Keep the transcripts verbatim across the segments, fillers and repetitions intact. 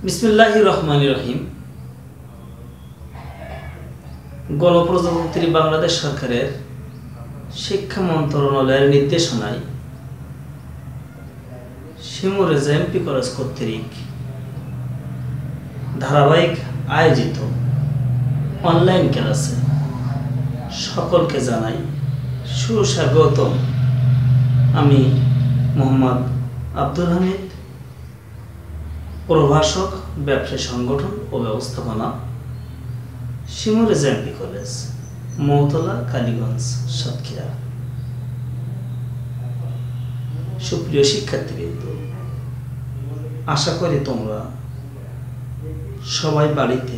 বিসমিল্লাহির রহমানির রহিম। গণপ্রজাতন্ত্রী বাংলাদেশ সরকারের শিক্ষা মন্ত্রণালয়ের নির্দেশনায় শিমুর এমপি কলেজ কর্তৃক ধারাবাহিক আয়োজিত অনলাইন ক্লাসে সকলকে জানাই সুস্বাগতম। আমি মোহাম্মদ আব্দুল হামিদ, প্রভাষক, ব্যবসায়ী সংগঠন ও ব্যবস্থাপনা, শিমুর এমপি কলেজ, মৌতলা, কালীগঞ্জ, সাতক্ষীরা। সুপ্রিয় শিক্ষার্থীবৃন্দ, আশা করি তোমরা সবাই বাড়িতে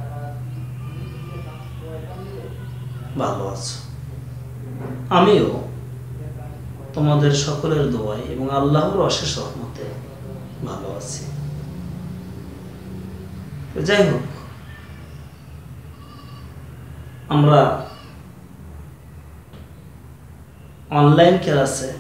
ভালো আছো। আমিও তোমাদের সকলের দোয়ায় এবং আল্লাহর অশেষ রহমতে ভালো আছি। যাই হোক, আমরা অনলাইন ক্লাসে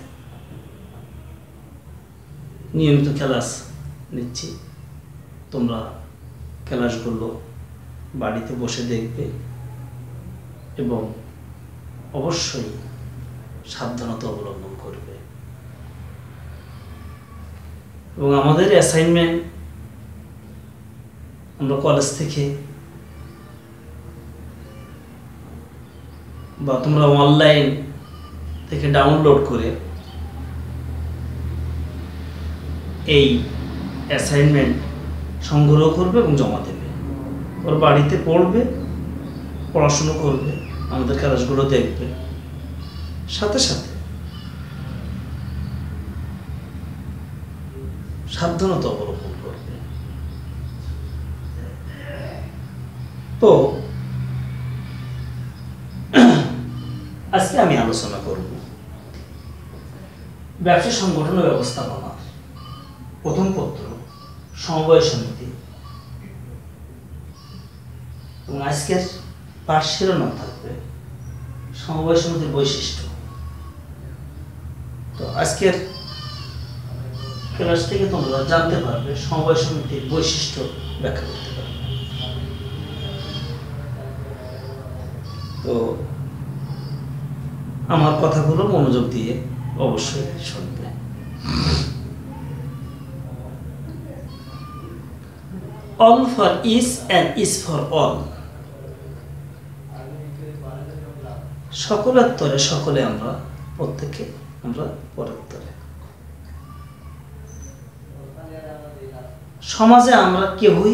নিয়মিত ক্লাস নিচ্ছি। তোমরা ক্লাসগুলো বাড়িতে বসে দেখবে এবং অবশ্যই সাবধানতা অবলম্বন করবে। এবং আমাদের অ্যাসাইনমেন্ট আমরা কলেজ থেকে বা তোমরা অনলাইন থেকে ডাউনলোড করে এই অ্যাসাইনমেন্ট সংগ্রহ করবে এবং জমা দেবে। ওর বাড়িতে পড়বে, পড়াশুনো করবে, আমাদের ক্লাসগুলো দেখবে, সাথে সাথে সাবধানতা অবলম্বন করবে। তো আজকে আমি আলোচনা করব ব্যবসা সংগঠন ও ব্যবস্থাপনার প্রথম পত্র, সমবায় সমিতি, এবং আজকের পাঠ শিরোনাম থাকবে সমবায় সমিতির বৈশিষ্ট্য। তো আজকের ক্লাস থেকে তোমরা জানতে পারবে সমবায় সমিতির বৈশিষ্ট্য ব্যাখ্যা করতে পারবে। তো আমার কথাগুলো মনোযোগ দিয়ে অবশ্যই শুনবে। All for is and is for all. সকলের তরে সকলে আমরা, প্রত্যেকে আমরা পরের তরে। সমাজে আমরা কেউই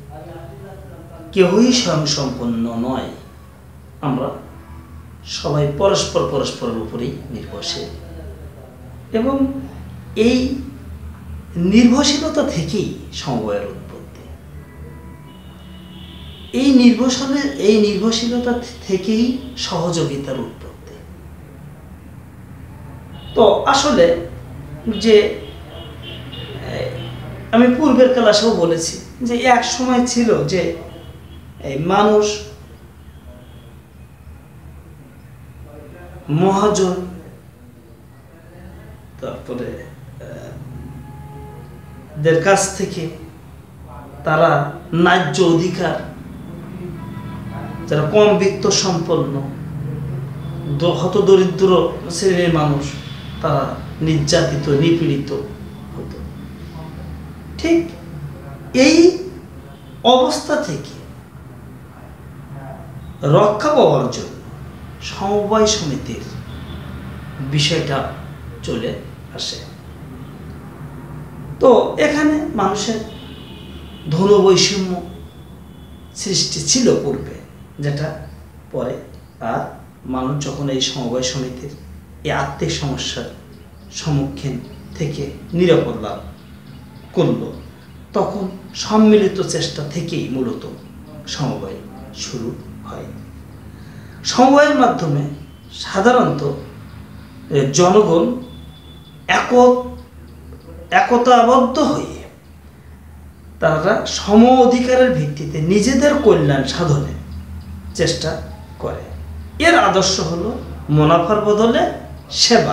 কেউই স্বয়ংসম্পন্ন নয়। আমরা সবাই পরস্পর পরস্পরের উপরেই নির্ভরশীল এবং এই নির্ভরশীলতা থেকেই সমবায়ের উৎপত্তি। এই নির্ভরশীলের এই নির্ভরশীলতা থেকেই সহযোগিতার উৎপত্তি। তো আসলে যে আমি পূর্বের ক্লাসেও বলেছি যে এক সময় ছিল যে এই মানুষ মহাজন, তারপরে দের কাছ থেকে তারা ন্যায্য অধিকার, যারা কম বিত্ত সম্পন্ন হত দরিদ্র শ্রেণীর মানুষ, তারা নির্যাতিত, নিপীড়িত হতো। ঠিক এই অবস্থা থেকে রক্ষা পাওয়ার জন্য সমবায় সমিতির বিষয়টা চলে আসে। তো এখানে মানুষের ধন বৈষম্য সৃষ্টি ছিল পূর্বে, যেটা পরে আর মানুষ যখন এই সমবায় সমিতির এই আর্থিক সমস্যার সম্মুখীন থেকে নিরাপদ লাভ করল, তখন সম্মিলিত চেষ্টা থেকেই মূলত সমবায় শুরু হয়। সমবায়ের মাধ্যমে সাধারণত জনগণ এক একতাবদ্ধ হয়ে তারা সম অধিকারের ভিত্তিতে নিজেদের কল্যাণ সাধনে চেষ্টা করে। এর আদর্শ হলো মুনাফার বদলে সেবা,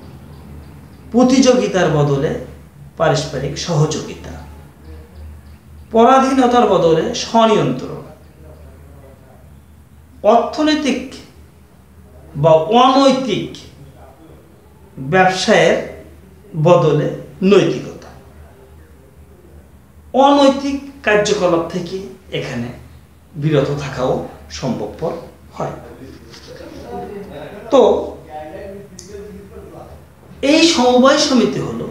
প্রতিযোগিতার বদলে পারস্পরিক সহযোগিতা। পরাধীনতার বদলে স্বনিয়ন্ত্রণ, অর্থনৈতিক বা অনৈতিক ব্যবসায়ের বদলে নৈতিকতা, অনৈতিক কার্যকলাপ থেকে এখানে বিরত থাকাও সম্ভবপর হয়। তো এই সমবায় সমিতি হলো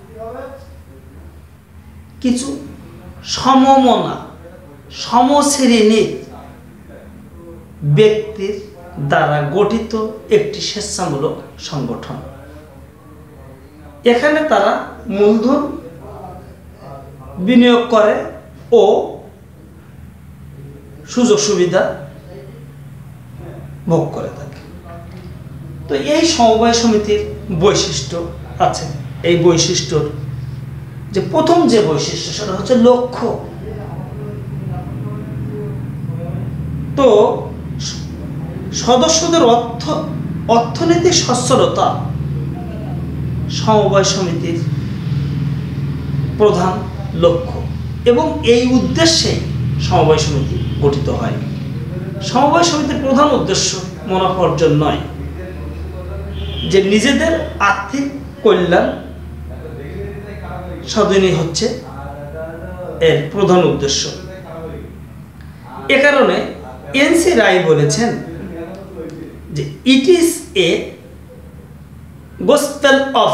কিছু সমমনা সমশ্রেণীর ব্যক্তির দ্বারা গঠিত একটি স্বেচ্ছামূলক সংগঠন। এখানে তারা মূলধন বিনিয়োগ করে ও সুযোগ সুবিধা ভোগ করে থাকে। তো এই সমবায় সমিতির বৈশিষ্ট্য আছে। এই বৈশিষ্ট্যর যে প্রথম যে বৈশিষ্ট্য সেটা হচ্ছে লক্ষ্য। তো সদস্যদের অর্থ অর্থনৈতিক সচ্ছলতা সমবায় সমিতির প্রধান লক্ষ্য এবং এই উদ্দেশ্যে সমবায় সমিতি গঠিত হয়। সমবায় সমিতির প্রধান উদ্দেশ্য মুনাফা অর্জন নয়, যে নিজেদের আর্থিক কল্যাণ সাধনই হচ্ছে এর প্রধান উদ্দেশ্য। এ কারণে এনসি রায় বলেছেন যে it is a gospel of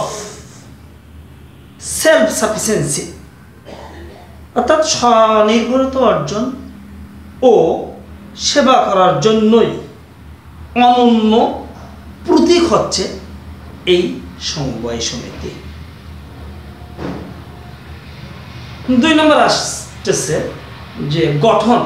self sufficiency, অর্থাৎ স্বনির্ভরতা অর্জন ও সেবা করার জন্যই অনন্য প্রতীক হচ্ছে এই সমবায় সমিতি। দুই নম্বর আসতেছে যে গঠন।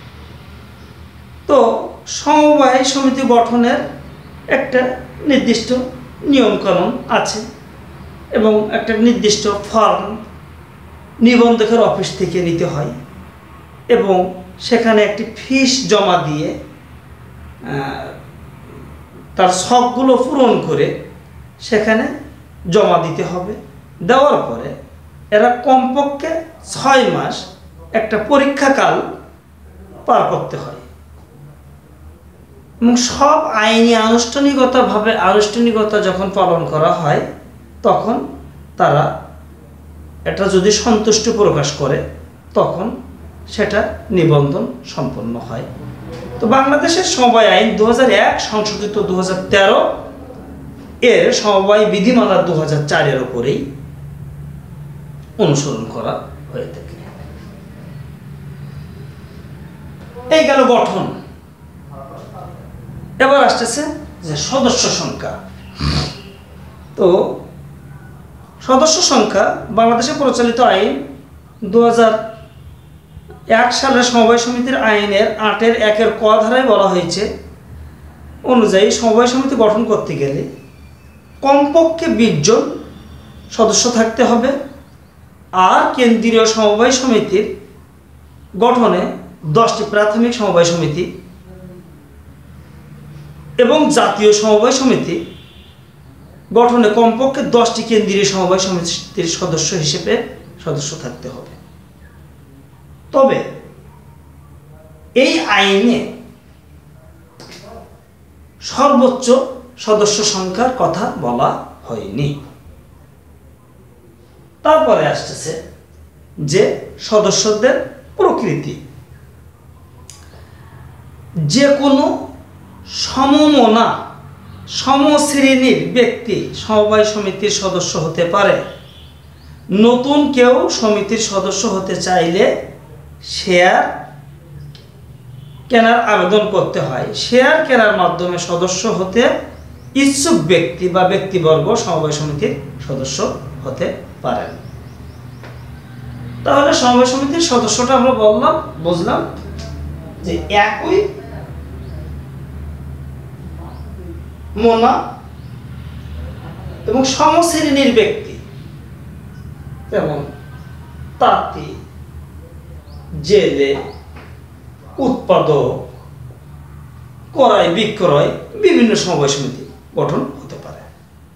তো সমবায় সমিতি গঠনের একটা নির্দিষ্ট নিয়মকানুন আছে এবং একটা নির্দিষ্ট ফর্ম নিবন্ধকের অফিস থেকে নিতে হয় এবং সেখানে একটি ফিস জমা দিয়ে তার সবগুলো পূরণ করে সেখানে জমা দিতে হবে। দেওয়ার পরে এরা কমপক্ষে ছয় মাস একটা পরীক্ষাকাল পার করতে হয় এবং সব আইনি আনুষ্ঠানিকতাভাবে আনুষ্ঠানিকতা যখন পালন করা হয় তখন তারা এটা যদি সন্তুষ্টি প্রকাশ করে তখন সেটা নিবন্ধন সম্পন্ন হয়। তো বাংলাদেশের সমবায় আইন দু হাজার এক সংশোধিত দু হাজার তেরো এর সমবায় বিধিমালা দু হাজার চারের ওপরেই অনুসরণ করা হয়ে থাকে। এই গেল গঠন। এবার আসতেছে যে সদস্য সংখ্যা। তো সদস্য সংখ্যা বাংলাদেশে প্রচলিত আইন দু হাজার এক সালের সমবায় সমিতির আইনের আটের একের ক ধারায় বলা হয়েছে অনুযায়ী সমবায় সমিতি গঠন করতে গেলে কমপক্ষে বিশ জন সদস্য থাকতে হবে। আর কেন্দ্রীয় সমবায় সমিতির গঠনে দশটি প্রাথমিক সমবায় সমিতি এবং জাতীয় সমবায় সমিতি গঠনে কমপক্ষে দশটি কেন্দ্রীয় সমবায় সমিতির সদস্য হিসেবে সদস্য থাকতে হবে। তবে এই আইনে সর্বোচ্চ সদস্য সংখ্যার কথা বলা হয়নি। তারপরে আসতেছে যে সদস্যদের প্রকৃতি। যে কোনো সমমনা সমশ্রেণীর ব্যক্তি সমবায় সমিতির সদস্য হতে পারে। নতুন কেউ সমিতির সদস্য হতে চাইলে শেয়ার কেনার আবেদন করতে হয়। শেয়ার কেনার মাধ্যমে সদস্য হতে ইচ্ছুক ব্যক্তি বা ব্যক্তিবর্গ সমবায় সমিতির সদস্য হতে পারেন। তাহলে সমবায় সমিতির সদস্যটা আমরা বললাম বুঝলাম যে একই মনা এবং সমশ্রেণীর ব্যক্তি যেমন তাঁতি, জেলে, উৎপাদক, ক্রয় বিক্রয় বিভিন্ন সমবায় সমিতি গঠন হতে পারে।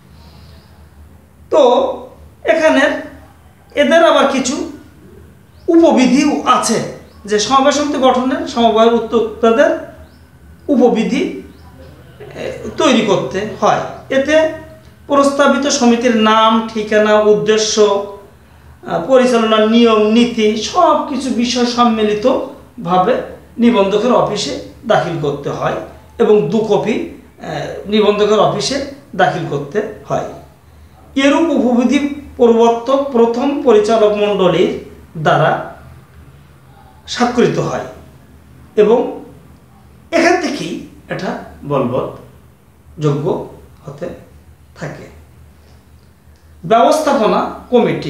তো এখানে এদের আবার কিছু উপবিধিও আছে, যে সমবায় সমিতি গঠনের সমবায়ের উদ্যোক্তাদের উপবিধি তৈরি করতে হয়। এতে প্রস্তাবিত সমিতির নাম, ঠিকানা, উদ্দেশ্য, পরিচালনার নিয়ম নীতি সব কিছু বিষয় সম্মিলিতভাবে নিবন্ধকের অফিসে দাখিল করতে হয় এবং দু কপি নিবন্ধকের অফিসে দাখিল করতে হয়। এরূপ উপবিধি প্রবর্তক প্রথম পরিচালক মণ্ডলীর দ্বারা স্বাক্ষরিত হয় এবং এখান থেকেই এটা বলবৎ যোগ্য হতে থাকে। ব্যবস্থাপনা কমিটি,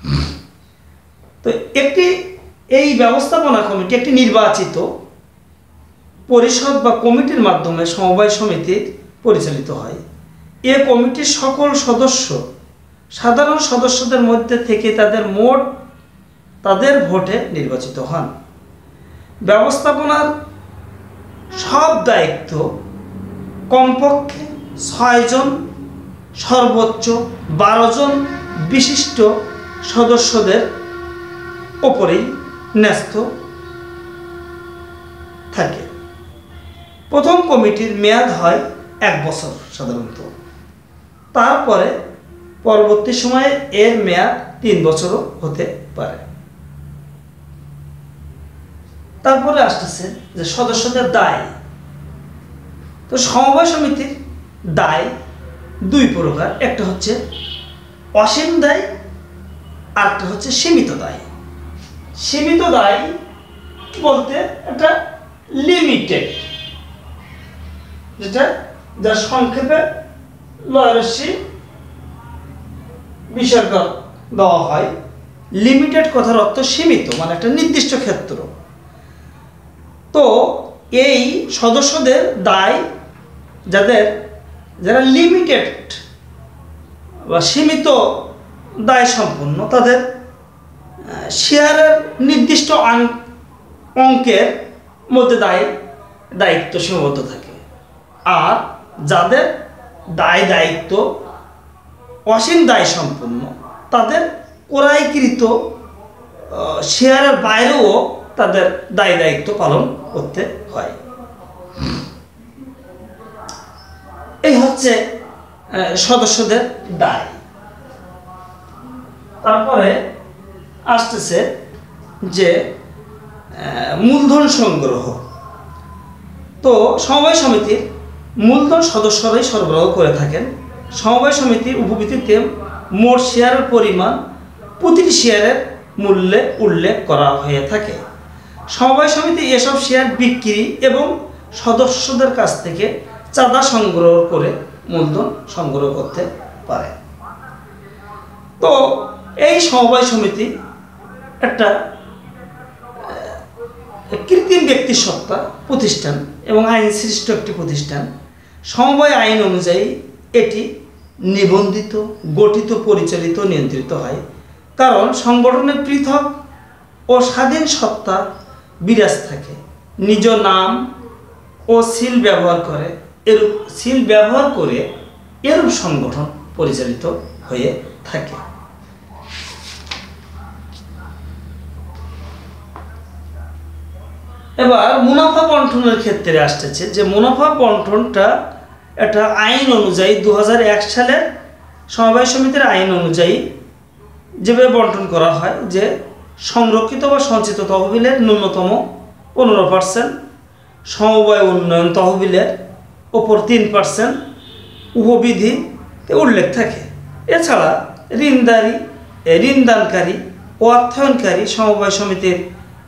তো একটি এই ব্যবস্থাপনা কমিটি একটি নির্বাচিত পরিষদ বা কমিটির মাধ্যমে সমবায় সমিতি পরিচালিত হয়। এ কমিটির সকল সদস্য সাধারণ সদস্যদের মধ্যে থেকে তাদের মোট তাদের ভোটে নির্বাচিত হন। ব্যবস্থাপনার সব দায়িত্ব কমপক্ষে ছয়জন সর্বোচ্চ বারো জন বিশিষ্ট সদস্যদের ওপরেই ন্যস্ত থাকে। প্রথম কমিটির মেয়াদ হয় এক বছর সাধারণত, তারপরে পরবর্তী সময়ে এর মেয়াদ তিন বছরও হতে পারে। তারপরে আসতেছে যে সদস্যদের দায়। তো সমবায় সমিতির দায় দুই প্রকার, একটা হচ্ছে অসীম দায়, আরেকটা হচ্ছে সীমিত দায়। সীমিত দায় বলতে একটা লিমিটেড, যেটা যার সংক্ষেপে লয়রস্যি বিসর্গ দেওয়া হয়। লিমিটেড কথার অর্থ সীমিত, মানে একটা নির্দিষ্ট ক্ষেত্র। তো এই সদস্যদের দায়, যাদের যারা লিমিটেড বা সীমিত দায় সম্পন্ন, তাদের শেয়ারের নির্দিষ্ট অঙ্কের মধ্যে দায় দায়িত্ব সীমাবদ্ধ থাকে। আর যাদের দায় দায়িত্ব অসীম দায় সম্পন্ন, তাদের ক্রয়কৃত শেয়ারের বাইরেও তাদের দায় দায়িত্ব পালন করতে হয়। এই হচ্ছে সদস্যদের দায়। তারপরে আসতেছে যে মূলধন সংগ্রহ। তো সমবায় সমিতির মূলধন সদস্যরাই সরবরাহ করে থাকেন। সমবায় সমিতির উপবৃত্তিতে মোট শেয়ারের পরিমাণ প্রতিটি শেয়ারের মূল্যে উল্লেখ করা হয়ে থাকে। সমবায় সমিতি এসব শেয়ার বিক্রি এবং সদস্যদের কাছ থেকে চাঁদা সংগ্রহ করে মূলধন সংগ্রহ করতে পারে। তো এই সমবায় সমিতি একটা কৃত্রিম ব্যক্তিসত্তা প্রতিষ্ঠান এবং আইন সৃষ্ট একটি প্রতিষ্ঠান। সমবায় আইন অনুযায়ী এটি নিবন্ধিত, গঠিত, পরিচালিত, নিয়ন্ত্রিত হয়। কারণ সংগঠনের পৃথক ও স্বাধীন সত্তা বিরাজ থাকে। নিজ নাম ও সিল ব্যবহার করে এরূপ সিল ব্যবহার করে এরূপ সংগঠন পরিচালিত হয়ে থাকে। এবার মুনাফা বন্টনের ক্ষেত্রে আসতেছে যে মুনাফা বন্টনটা একটা আইন অনুযায়ী দু হাজার এক সালের সমবায় সমিতির আইন অনুযায়ী যেভাবে বন্টন করা হয়, যে সংরক্ষিত বা সঞ্চিত তহবিলের ন্যূনতম পনেরো পার্সেন্ট, সমবায় উন্নয়ন তহবিলের ওপর তিন পার্সেন্ট উপবিধিতে উল্লেখ থাকে। এছাড়া ঋণদারি ঋণদানকারী ও অর্থায়নকারী সমবায় সমিতির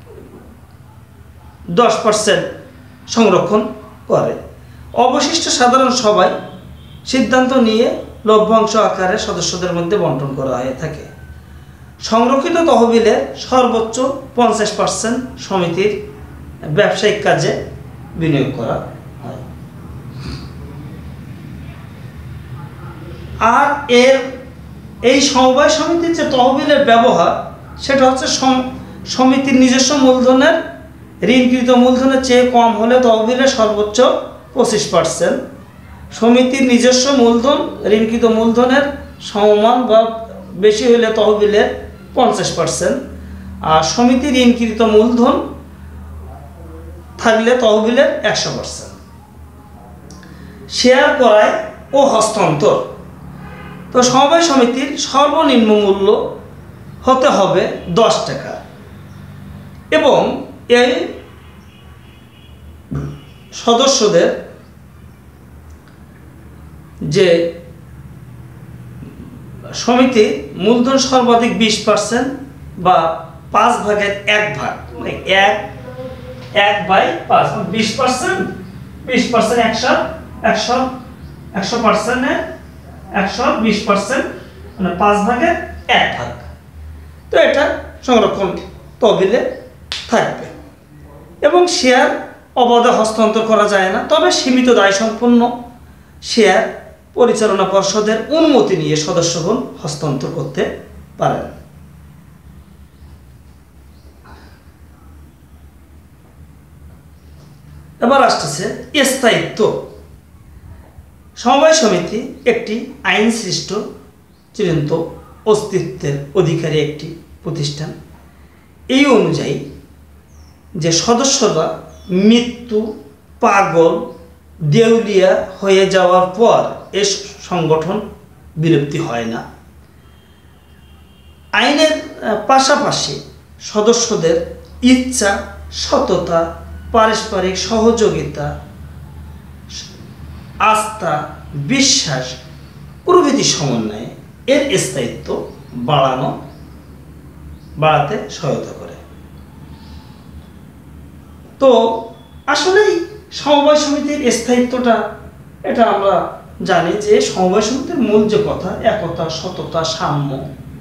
দশ পার্সেন্ট সংরক্ষণ করে। অবশিষ্ট সাধারণ সভায় সিদ্ধান্ত নিয়ে লভ্যাংশ আকারে সদস্যদের মধ্যে বন্টন করা হয়ে থাকে। সংরক্ষিত তহবিলের সর্বোচ্চ পঞ্চাশ পার্সেন্ট সমিতির ব্যবসায়িক কাজে বিনিয়োগ করা হয়। আর এর এই সমবায় সমিতির যে তহবিলের ব্যবহার, সেটা হচ্ছে সমিতির নিজস্ব মূলধনের ঋণকৃত মূলধনের চেয়ে কম হলে তহবিলের সর্বোচ্চ পঁচিশ পার্সেন্ট, সমিতির নিজস্ব মূলধন ঋণকৃত মূলধনের সমমান বা বেশি হলে তহবিলের পঞ্চাশ পার্সেন্ট, আর সমিতির ঋণকৃত মূলধন থাকলে তহবিলের একশো পার্সেন্ট। শেয়ার ক্রয় ও হস্তান্তর, তো সমবায় সমিতির সর্বনিম্ন মূল্য হতে হবে দশ টাকা এবং এই সদস্যদের যে সমিতি মূলধন সর্বাধিক বিশ পার্সেন্ট বা পাঁচ ভাগের এক ভাগ, মানে এক এক বাই পাঁচ, বিশ পার্সেন্ট বিশ পার্সেন্ট একশো একশো একশো পার্সেন্টে একশো বিশ পার্সেন্ট মানে পাঁচ ভাগের এক ভাগ। তো এটা সংরক্ষণ তহবিলে থাকবে এবং শেয়ার অবাধে হস্তান্তর করা যায় না, তবে সীমিত দায় সম্পন্ন শেয়ার পরিচালনা পর্ষদের অনুমতি নিয়ে সদস্যগণ হস্তান্তর করতে পারেন। এবার আসতেছে স্থায়িত্ব। সমবায় সমিতি একটি আইন সৃষ্ট চিরন্ত অস্তিত্বের অধিকারী একটি প্রতিষ্ঠান। এই অনুযায়ী যে সদস্যরা মৃত্যু, পাগল, দেউলিয়া হয়ে যাওয়ার পর এ সংগঠন বিলুপ্তি হয় না। আইনের পাশাপাশি সদস্যদের ইচ্ছা, সততা, পারস্পরিক সহযোগিতা, আস্থা, বিশ্বাস প্রভৃতি সমন্বয়ে এর স্থায়িত্ব বাড়ানো বাড়াতে সহায়তা করে। তো আসলেই সমবায় সমিতির স্থায়িত্বটা, এটা আমরা জানি যে সমবায় সমিতির মূল যে কথা, একতা, সততা, সাম্য,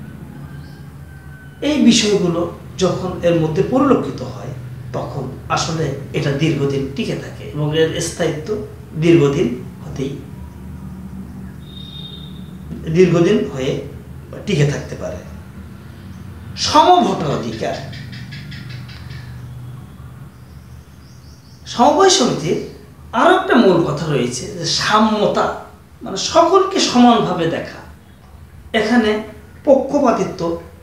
এই বিষয়গুলো যখন এর মধ্যে পরিলক্ষিত হয় তখন আসলে এটা দীর্ঘদিন টিকে থাকে এবং এর স্থায়িত্ব দীর্ঘদিন হতেই দীর্ঘদিন হয়ে টিকে থাকতে পারে। সমভোটাধিকার। সমবায় সমিতির আরো একটা মূল কথা রয়েছে যে সাম্যতা, মানে সকলকে সমানভাবে দেখা। এখানে পক্ষপাতিত্ব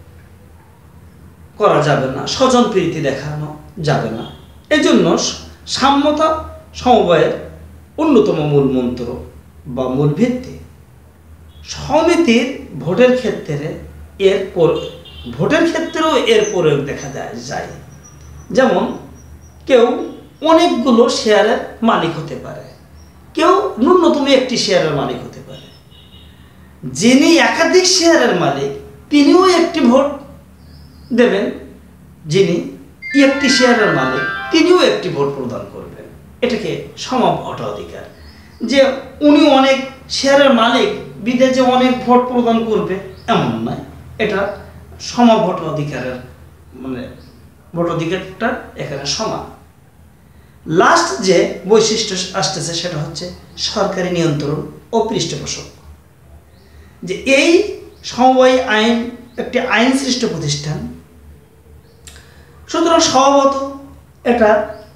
করা যাবে না, স্বজন প্রীতি দেখানো যাবে না। এজন্য সাম্যতা সমবায়ের অন্যতম মূল মন্ত্র বা মূল ভিত্তি। সমিতির ভোটের ক্ষেত্রে এর ভোটের ক্ষেত্রেও এর প্রয়োগ দেখা যায়। যেমন কেউ অনেকগুলো শেয়ারের মালিক হতে পারে, কেউ ন্যূনতম একটি শেয়ারের মালিক হতে পারে। যিনি একাধিক শেয়ারের মালিক তিনিও একটি ভোট দেবেন, যিনি একটি শেয়ারের মালিক তিনিও একটি ভোট প্রদান করবেন। এটাকে সমভোটাধিকার। যে উনি অনেক শেয়ারের মালিক বিদেশে অনেক ভোট প্রদান করবে এমন নয়, এটা সমভোটাধিকারের মানে ভোটাধিকারটা এখানে সমান। লাস্ট যে বৈশিষ্ট্য আসতেছে সেটা হচ্ছে সরকারি নিয়ন্ত্রণ ও পৃষ্ঠপোষক। যে এই সমবায় আইন একটি আইন সৃষ্ট প্রতিষ্ঠান, সুতরাং স্বভাবত এটা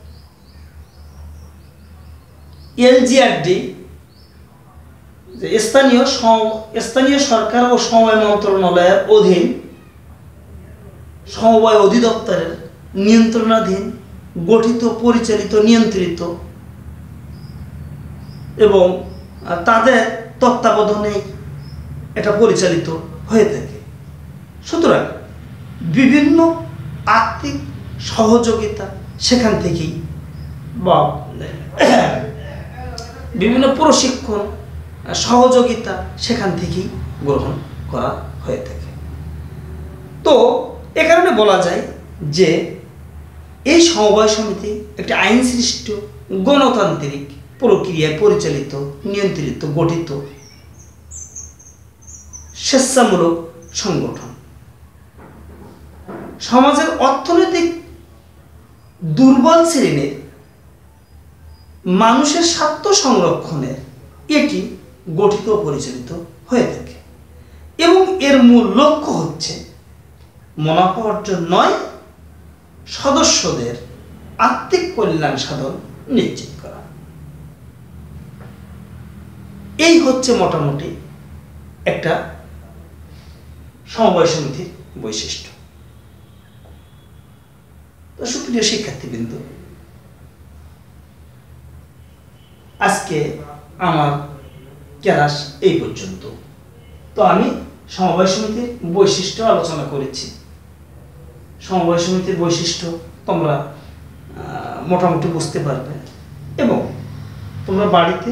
এলজিআরডি যে স্থানীয় স্থানীয় সরকার ও সমবায় মন্ত্রণালয়ের অধীন সমবায় অধিদপ্তরের নিয়ন্ত্রণাধীন গঠিত, পরিচালিত, নিয়ন্ত্রিত এবং তাদের তত্ত্বাবধানে এটা পরিচালিত হয়ে থাকে। সুতরাং বিভিন্ন আর্থিক সহযোগিতা সেখান থেকেই বা বিভিন্ন প্রশিক্ষণ সহযোগিতা সেখান থেকেই গ্রহণ করা হয়ে থাকে। তো এ কারণে বলা যায় যে এই সমবায় সমিতি একটি আইন সৃষ্ট গণতান্ত্রিক প্রক্রিয়ায় পরিচালিত, নিয়ন্ত্রিত, গঠিত স্বেচ্ছামূলক সংগঠন। সমাজের অর্থনৈতিক দুর্বল শ্রেণীর মানুষের স্বার্থ সংরক্ষণে এটি গঠিত ও পরিচালিত হয়ে থাকে এবং এর মূল লক্ষ্য হচ্ছে মুনাফা অর্জন নয়, সদস্যদের আর্থিক কল্যাণ সাধন নিশ্চিত করা। এই হচ্ছে মোটামুটি একটা সমবায় সমিতির বৈশিষ্ট্য। সুপ্রিয় শিক্ষার্থীবৃন্দ, আজকে আমার ক্লাস এই পর্যন্ত। তো আমি সমবায় সমিতির বৈশিষ্ট্য আলোচনা করেছি। সমবায় সমিতির বৈশিষ্ট্য তোমরা মোটামুটি বুঝতে পারবে এবং তোমরা বাড়িতে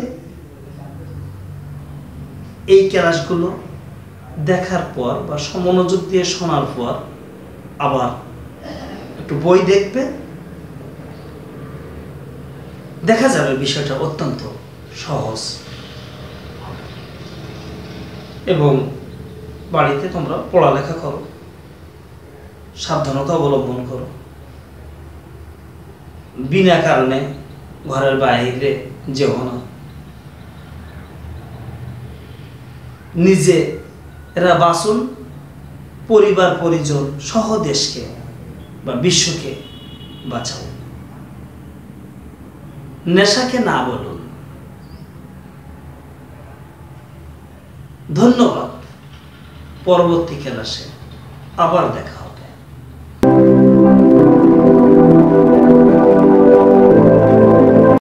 এই ক্লাসগুলো দেখার পর বা মনোযোগ দিয়ে শোনার পর আবার একটু বই দেখবে, দেখা যাবে বিষয়টা অত্যন্ত সহজ এবং বাড়িতে তোমরা পড়ালেখা করো, সাবধানতা অবলম্বন করো, বিনা কারণে ঘরের বাইরে যেও না, নিজে এরা বাঁচুন, পরিবার পরিজন সহ দেশকে বা বিশ্বকে বাঁচাও, নেশাকে না বলুন। ধন্যবাদ। পরবর্তী ক্লাসে আবার দেখা হবে।